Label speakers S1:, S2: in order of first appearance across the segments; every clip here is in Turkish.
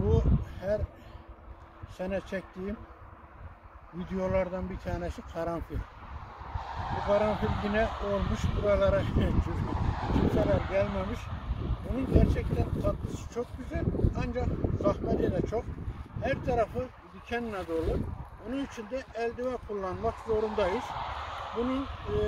S1: Bu her sene çektiğim videolardan bir tanesi karanfil. Bu karanfil yine olmuş buralara kimseler gelmemiş. Bunun gerçekten tatlısı çok güzel ancak zahmeti de çok. Her tarafı dikenle dolu. Onun için de eldiven kullanmak zorundayız. Bunun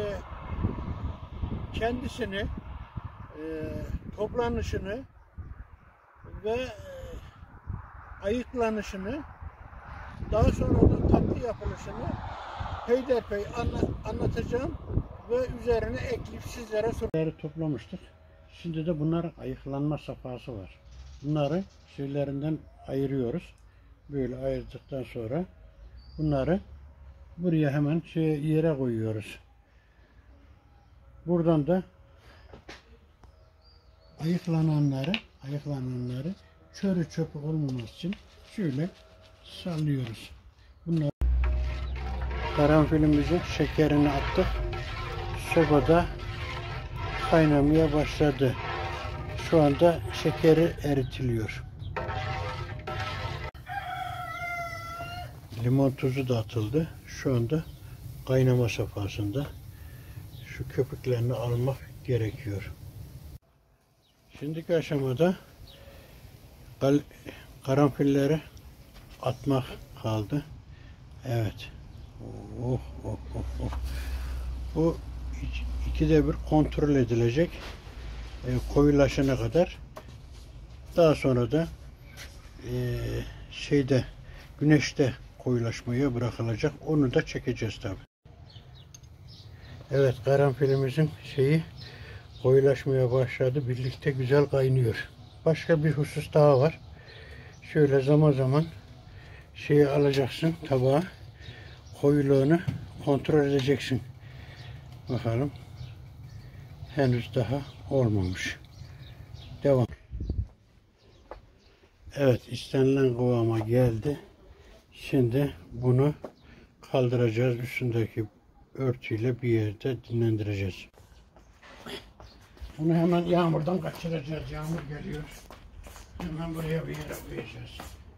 S1: kendisini, toplanışını ve ayıklanışını, daha sonra da tatlı yapılışını peyderpey anlatacağım ve üzerine ekleyip sizlere soruları toplamıştık. Şimdi de bunların ayıklanma safhası var. Bunları şeylerinden ayırıyoruz. Böyle ayırdıktan sonra bunları buraya hemen yere koyuyoruz. Buradan da ayıklananları çörü çöpü olmaması için şöyle sallıyoruz. Bunlar karanfilimizin şekerini attık. Sobada kaynamaya başladı. Şu anda şekeri eritiliyor. Limon tuzu da atıldı. Şu anda kaynama safhasında. Şu köpüklerini almak gerekiyor. Şimdiki aşamada karanfilleri atmak kaldı. Evet. Oh, oh, oh, oh. Bu ikide bir kontrol edilecek. Koyulaşana kadar. Daha sonra da güneşte koyulaşmaya bırakılacak. Onu da çekeceğiz tabi. Evet, karanfilimizin koyulaşmaya başladı. Birlikte güzel kaynıyor. Başka bir husus daha var. Şöyle zaman zaman alacaksın tabağa. Koyuluğunu kontrol edeceksin. Bakalım. Henüz daha olmamış. Devam. Evet, istenilen kıvama geldi. Şimdi bunu kaldıracağız. Üstündeki örtüyle bir yerde dinlendireceğiz. Bunu hemen yağmurdan kaçıracağız. Yağmur geliyor. Hemen buraya bir yere koyacağız.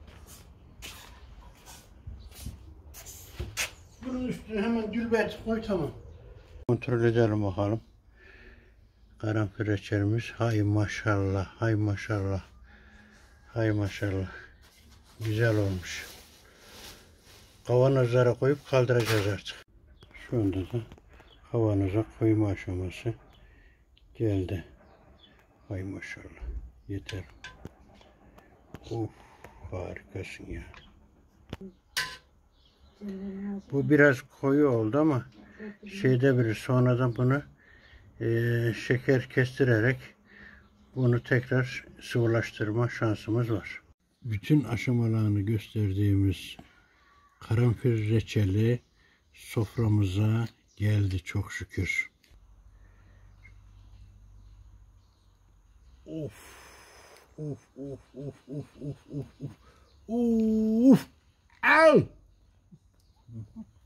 S1: Bunun üstüne hemen dülbet koy, tamam. Kontrol edelim bakalım. Karanfil reçelimiz. Hay maşallah, hay maşallah. Hay maşallah. Güzel olmuş. Kavanozlara koyup kaldıracağız artık. Şu anda da kavanoza koyma aşaması geldi. Hay maşallah. Yeter. Of, harikasın ya. Bu biraz koyu oldu ama sonradan bunu şeker kestirerek bunu tekrar sıvılaştırma şansımız var. Bütün aşamalarını gösterdiğimiz karanfil reçeli soframıza geldi çok şükür. Of, of, of, of, of, of, of, of, of, al.